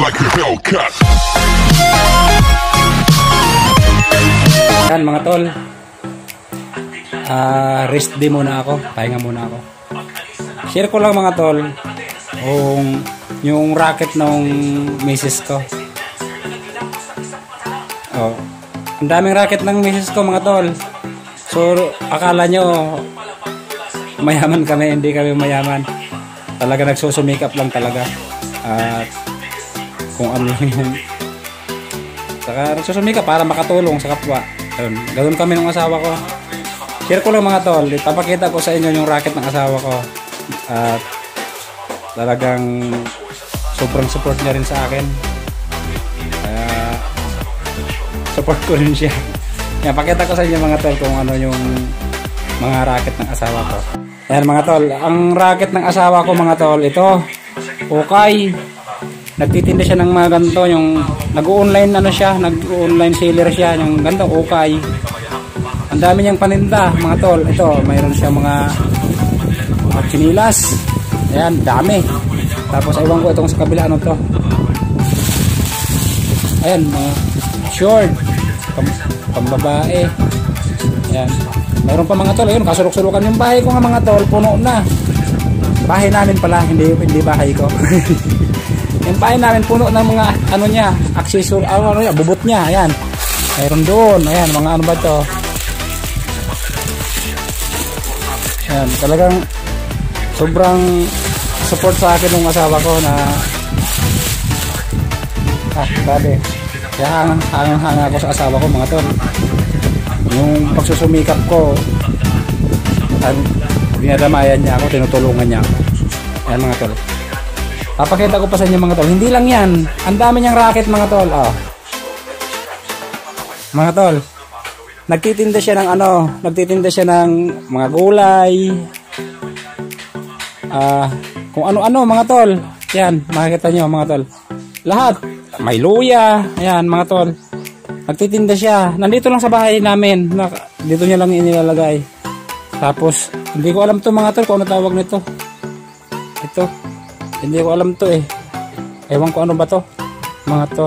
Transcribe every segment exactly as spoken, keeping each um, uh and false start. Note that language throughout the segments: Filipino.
like a Hellcat. Yan mga tol, uh, rest day muna ako, pahinga muna ako. Share ko lang mga tol yung, yung racket ng misis ko. Oh, ang daming racket ng misis ko mga tol. So akala nyo mayaman kami, hindi kami mayaman. Talaga nagsusumikap lang talaga. At uh, kung ano lang yung saka nagsusumikap para makatulong sa kapwa. Ayun, ganoon kami ng asawa ko. Share ko lang mga tol, ipapakita ko sa inyo yung racket ng asawa ko. At talagang sobrang support niya rin sa akin. Kaya support ko rin siya. Yan, pakita ko sa inyo mga tol kung ano yung mga racket ng asawa ko. Ayan mga tol, ang racket ng asawa ko mga tol, ito okay. Nagtitinda siya ng mga ganito, yung nag-online ano siya, nag-online seller siya, yung ganito okay. Ang dami niyang paninda mga tol. Ito, mayroon siya mga mga chinilas. Ayan, dami. Tapos ewan ko itong sa kabila ano to. Ayan, mga short pam, pambabae. Ayan. Mayroon pa mga tol, ayun, kasulok-sulukan yung bahay ko nga mga tol, puno na. Bahay namin pala, hindi hindi bahay ko. Yung bahay namin puno ng mga ano niya, accessory, ano, ano niya, bubot niya, ayan. Mayroon doon, ayan, mga ano ba to? Ayan, talagang sobrang support sa akin ng asawa ko na ah, grabe. Kaya hangang-hanga ako sa asawa ko mga tol. Yung pagsusumikap ko, at dinadamayan niya ako, tinutulungan niya ako. Ayan mga tol. Papakita ko pa sa inyo mga tol. Hindi lang yan. Ang dami niyang racket mga tol. Oh. Mga tol. Nagtitinda siya ng ano. Nagtitinda siya ng mga gulay. Ah, uh, kung ano-ano mga tol. Yan. Makikita niyo mga tol. Lahat. May luya. Ayan mga tol. Nagtitinda siya. Nandito lang sa bahay namin. Dito niya lang inilalagay. Tapos, hindi ko alam to mga tol kung ano tawag nito. Ito. Hindi ko alam to eh. Ewan ko ano ba to. Mga to.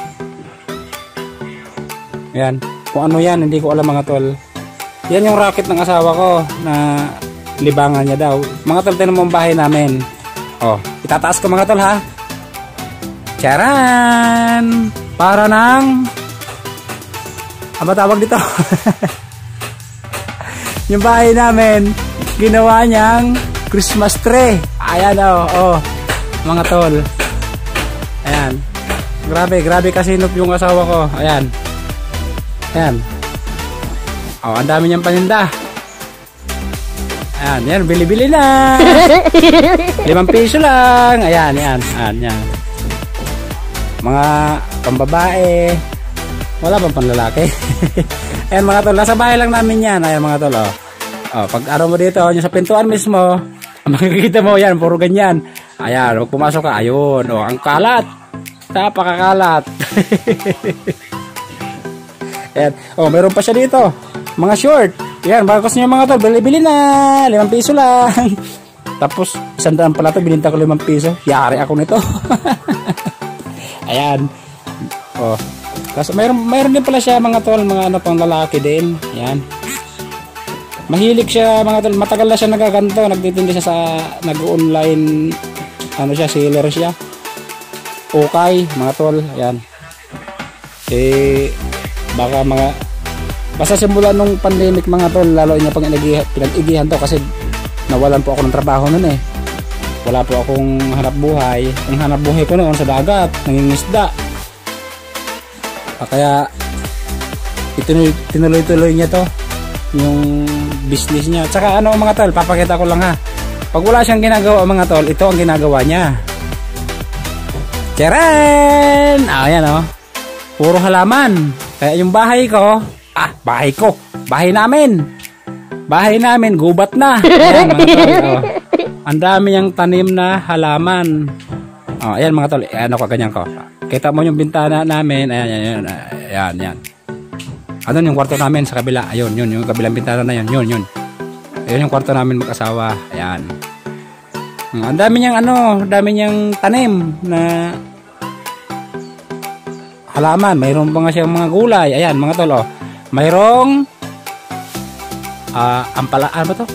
Yan. Kung ano yan, hindi ko alam mga tol. Yan yung racket ng asawa ko na libangan niya daw. Mga tol, tinan mo ang bahay namin. Oh, itataas ko mga tol ha. Charan! Para ng ano ba tawag dito? Yung bahay namin, ginawa niyang Christmas tree. Ayan oh, oh. Mga tol. Ayan. Grabe, grabe kasi nup yung asawa ko. Ayan. Ayan. Oh, ang dami niyang paninda. Ayan, yan, bili-bili na. Limang piso lang. Ayan, yan. Ayan, yan. Mga pambabae. Wala bang panlalaki? Ayan mga tol, nasa bahay lang namin yan. Ayan mga tol, oh. Oh, pag araw mo dito, yung sa pintuan mismo, makikita mo yan, puro ganyan. Ayan, huwag pumasok ka. Ayun, oh, ang kalat. Napakakalat. Ayan, oh, meron pa siya dito. Mga short. Ayan, bagos niyo mga tol, bili-bili na. Limang piso lang. Tapos, sandaan pala ito, bininta ko limang piso. Yari ako nito. Ayan. Oh. Kasi mayroon, mayroon din pala siya mga tol, mga ano pang lalaki din. Ayan. Mahilig siya mga tol, matagal na siya nagaganto, nagtitinda siya sa nag-online, ano siya, seller siya. Okay, mga tol, ayan. Eh, baka mga, basta simula nung pandemic mga tol, lalo niya pag pinag-igihan to kasi nawalan po ako ng trabaho nun eh. Wala po akong hanap buhay. Ang hanap buhay ko noon sa dagat, nangingisda. Kaya tinuloy-tuloy niya to yung business niya. Tsaka ano mga tol, papakita ko lang ha. Pag wala siyang ginagawa mga tol, ito ang ginagawa niya. Tcharan! Ah, yan oh. Puro halaman. Kaya yung bahay ko, ah, bahay ko. Bahay namin. Bahay namin, gubat na. Ayan mga tol, oh. Ang dami niyang tanim na halaman. Oh, ayan mga tol, ano ko, ganyan ko. Kita mo yung bintana namin, ayan, ayan, ayan, ayan, ayan. Ano yung kwarto namin sa kabila, ayun, yun, yung kabilang bintana na yun, yun, yun. Ayun yung kwarto namin mag-asawa, ayan. Ang dami niyang ano, dami niyang tanim na halaman. Mayroon pa nga siyang mga gulay. Ayan mga tol, oh. Mayroong uh, ampala, ano ba to?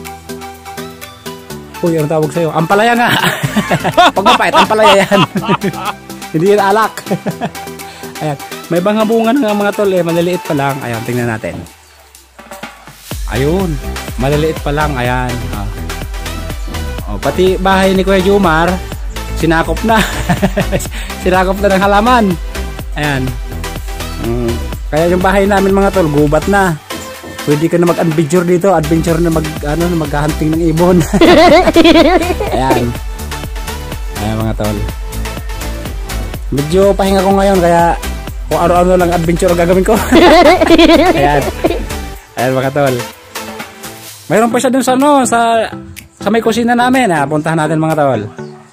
Uy, ano tawag sa'yo? Ampalaya nga. Pag mapait, ampalaya yan. Hindi yan alak. Ayan. May mga bunga nga mga tol, eh. Maliliit pa lang. Ayan, tingnan natin. Ayun. Maliliit pa lang. Ayan. Oh. Oh, pati bahay ni Kuya Jomar, sinakop na. Sinakop na ng halaman. Ayan. Mm. Kaya yung bahay namin mga tol, gubat na. Pwede ka na mag-adventure dito, adventure na mag ano, mag-hunting ng ibon. Ayan. Ayan mga tol. Medyo pahinga ko ngayon kaya kung ano-ano lang adventure gagawin ko. Ayan. Ayan mga tol. Mayroon pa siya dun sa ano, sa sa may kusina namin. Ha, puntahan natin mga tol.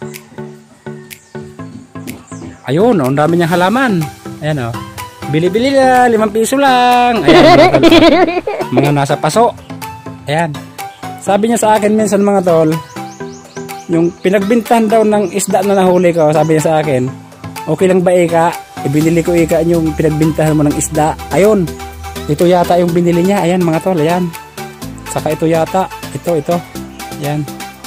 Ayun, ang dami niyang halaman. Ayan oh. Bili-bili na, limang piso lang. Ayan, mga tol. Mga nasa paso. Ayan. Sabi niya sa akin minsan mga tol, yung pinagbintahan daw ng isda na nahuli ko, sabi niya sa akin, okay lang ba ika? Ibinili ko ika yung pinagbintahan mo ng isda. Ayun. Ito yata yung binili niya. Ayan mga tol, ayan. Saka ito yata. Ito, ito. Ayan.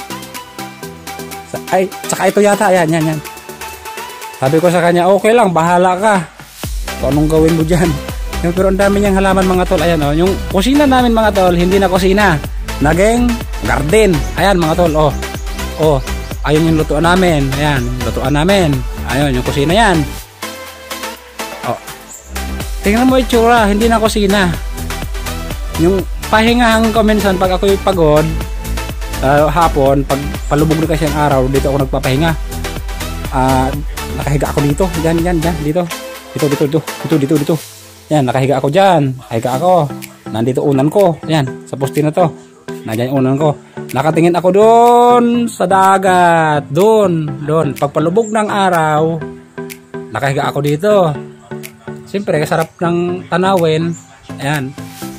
Ay, saka ito yata. Ayan, yan, yan. Sabi ko sa kanya, okay lang, bahala ka. Kung anong gawin mo dyan. Yung, pero ang dami niyang halaman mga tol. Ayan o. Oh. Yung kusina namin mga tol, hindi na kusina. Naging garden. Ayan mga tol. Oh. Oh. Ayun yung lutuan namin. Ayan. Lutuan namin. Ayun yung kusina yan. Oh. Tingnan mo itsura. Hindi na kusina. Yung pahingahan ko minsan pag ako'y pagod. Uh, hapon. Pag palubog na kasi ang araw. Dito ako nagpapahinga. Ah... Uh, nakahiga ako dito. Diyan, diyan, diyan. Dito. Dito, dito, dito, dito, dito, dito. Yan, nakahiga ako dyan. Nakahiga ako. Nandito unan ko. Yan, sa poste na to. Nandiyan yung unan ko. Nakatingin ako doon sa dagat. Doon, doon. Pagpalubog ng araw, nakahiga ako dito. Siyempre, kasarap ng tanawin. Ayan.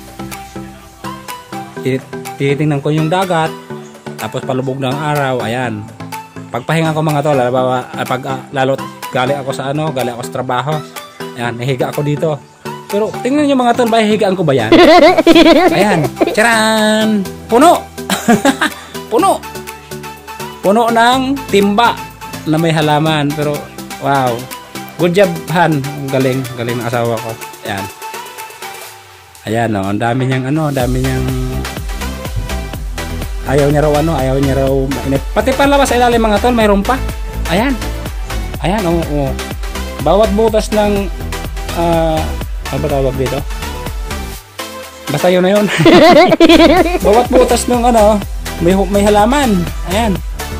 Tinitingnan ko yung dagat. Tapos palubog ng araw. Ayan. Pagpahinga ko mga tol, pag uh, lalo galing ako sa ano, galing ako sa trabaho. Ayan, nahiga ako dito. Pero tingnan niyo mga tol, ba higaan ko ba yan? Ayan, tsaran! Puno! Puno! Puno ng timba na may halaman. Pero wow, good job Han. Ang galing, galing ng asawa ko. Ayan. Ayan o, oh, ang dami niyang ano, ang dami niyang ayaw niya raw ano, ayaw niya raw mainit. Pati palabas sa ilalim mga tol, mayroon pa. Ayan. Ayan, oo. Oh, oh. Bawat butas ng uh, ano ba tawag dito? Basta yun na yun. Bawat butas ng ano, may, may halaman. Ayan.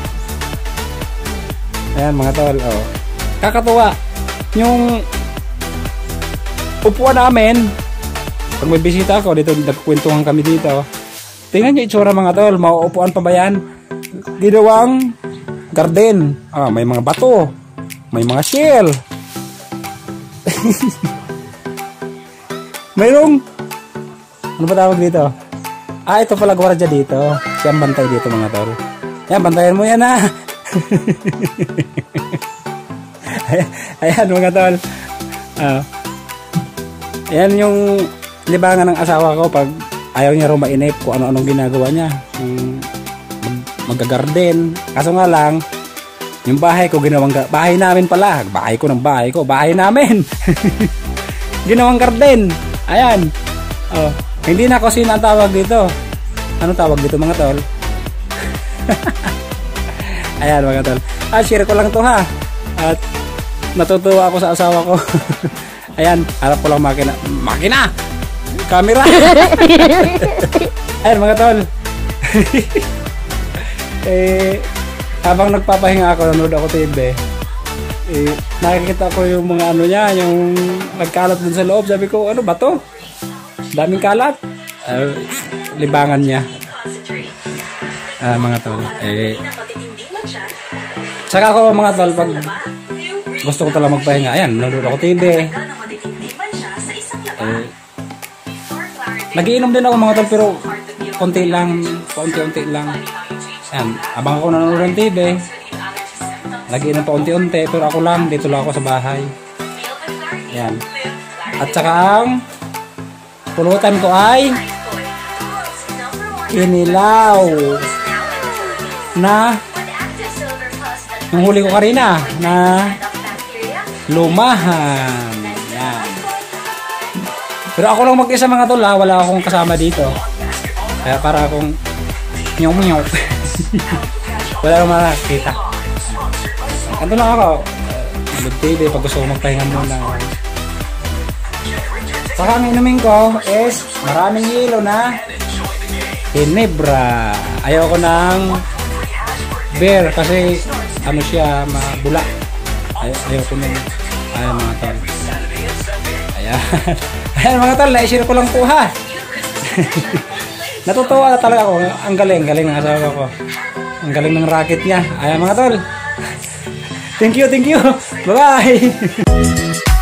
Ayan mga tol, oh. Kakatuwa. Yung upuan namin, pag may bisita ako, dito nagkukwentuhan kami dito. Tingnan nyo itsura mga tol, mauupuan pa ba yan? Ginawang garden. Ah, may mga bato. May mga shell. Mayroong, ano ba tawag dito? Ah, ito pala gwardiya dito. Siyang bantay dito mga tol. Yan, bantayan mo yan ha. Ayan mga tol. Ah. Ayan yung libangan ng asawa ko pag ayaw niya raw mainip kung ano-anong ginagawa niya. Um, mag mag-garden. Kaso nga lang, yung bahay ko ginawang bahay namin pala. Bahay ko ng bahay ko. Bahay namin. Ginawang garden. Ayan. Oh, hindi na kusina ang tawag dito. Ano tawag dito mga tol? Ayan mga tol. Ah, share ko lang to ha. At natutuwa ako sa asawa ko. Ayan, harap ko lang makina. Makina! Camera. Ayun mga tol. Eh habang nagpapahinga ako, nanonood ako T V, eh nakikita ko yung mga ano niya, yung nagkalat dun sa loob. Sabi ko, ano ba to? Daming kalat. Uh, libangan niya. Ah, mga tol. Eh saka ako mga tol, pag gusto ko talaga magpahinga, ayan, nanonood ako T V. Eh nagiinom din ako mga tol, pero konti lang, konti-unti lang. Ayan, abang ako nanonood ng T V, nagiinom pa unti-unti, pero ako lang, dito lang ako sa bahay. Yan. At saka ang pulutan ko ay inilaw na yung huli ko kanina na lumahan. Yan. Pero ako lang mag-isa mga tol ha. Wala akong kasama dito. Kaya para akong nyong-nyong. Wala nang makakita. Ando lang ako. Good-day, pag gusto ko magpahinga muna. Saka ang inumin ko is maraming hilo na Ginebra. Ayaw ko ng beer kasi ano siya, mabula. Ayaw, ayaw ko ng ayaw mga tol. Ayan. Ayan mga tol, naisira ko lang po ha. Natutuwa talaga ako. Ang galing, galing ng asawa ko. Ang galing ng racket niya. Ayan mga tol. Thank you, thank you. Bye-bye.